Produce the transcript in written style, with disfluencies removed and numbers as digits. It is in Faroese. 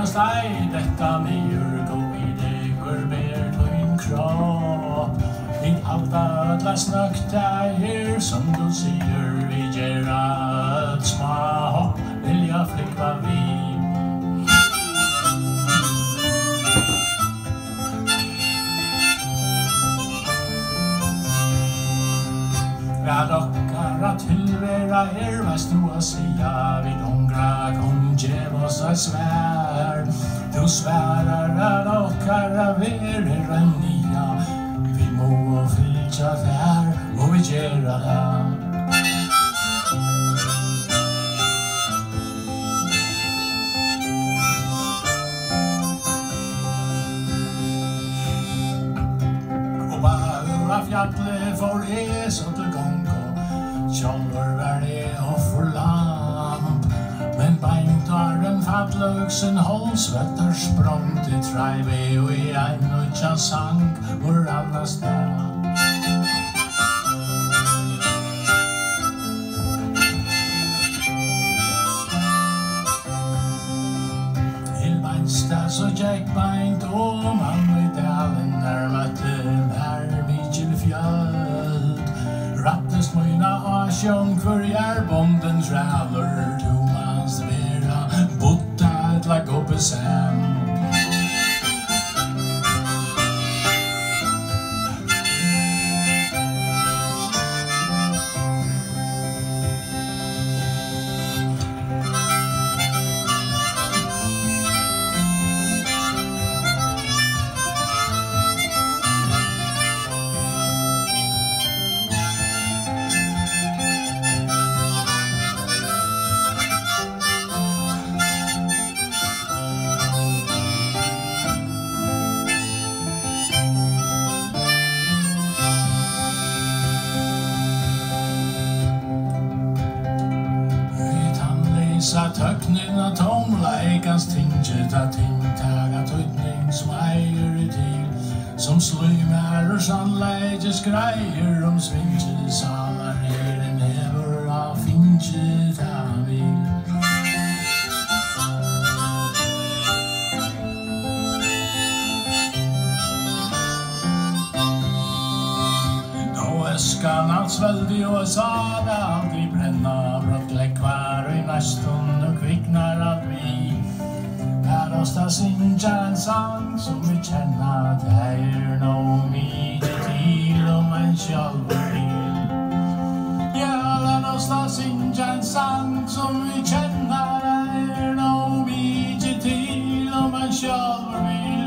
steg detta nyer, gå I degur ber tøyn kropp. Vi halda alla snökta her, som du sier, vi gjerra et små hopp, vilja flikva vi. Vad okkar att tillvera veist du att säga, vid ångra kom djev oss a svär. Du svärar att okkar verer en nya, vi må fylja där och vi gera det. Och bara fjallet for så til gång og kjolver var det og forlamp. Men beintar en fadløksen holdsvetter språngt I treive og I ein nødja sang hvor anna sted. Så Jack beint og mann I dalen møtte her mykjel fjöld. Rattest møyna asjong hver bonden træler, to mans vera botta et lag oppe sem. Sa tøknin og tomleikans tinget av tingtaga tøytning som eier I til, som slymar og sannleikes greier svinget salar en hever av finget av vil. Nå øskan alls veldig og saga aldri brenna brått lekvar I næstund og kviknar at vi her oss da synger en sang som vi kjenner det noe mye til om en sjálfur vil. Ja, la oss da synger en sang som vi kjenner det noe mye til om en sjálfur vil.